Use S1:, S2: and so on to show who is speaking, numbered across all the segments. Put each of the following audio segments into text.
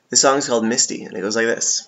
S1: This song's called Misty, and it goes like this.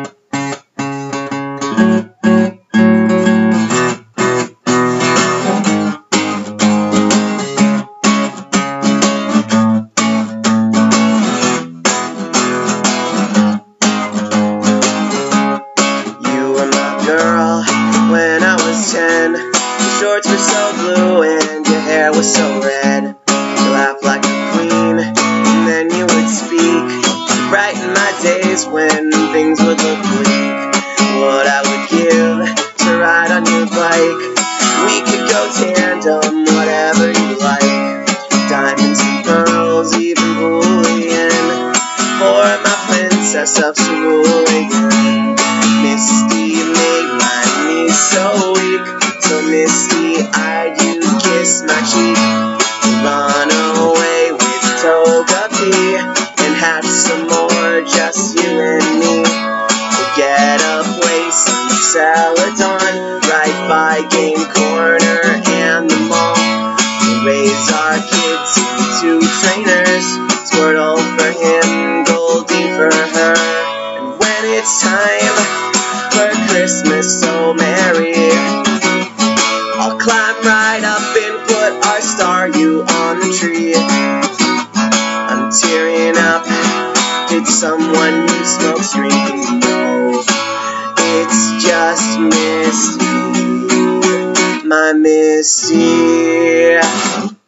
S1: You were my girl when I was 10. Your shorts were so blue and your hair was so red. You laughed like a queen, and then you would speak. Brighten my days when things would look bleak. What I would give to ride on your bike. We could go tandem, whatever you like. Diamonds and pearls, even bullion. For my princess of Cerulean. Misty made my knees so weak. So misty-eyed you kiss my cheek. Run away with Togepi and have some more, just you and me. We'll get a place in Celadon, right by Game Corner and the mall. We'll raise our kids into trainers, Squirtle for him, Goldeen for her. And when it's time for Christmas so merry, I'll climb right up and put our Staryu on the tree. I'm tearing up. Did someone use smokescreen? No, it's just Misty, my Misty.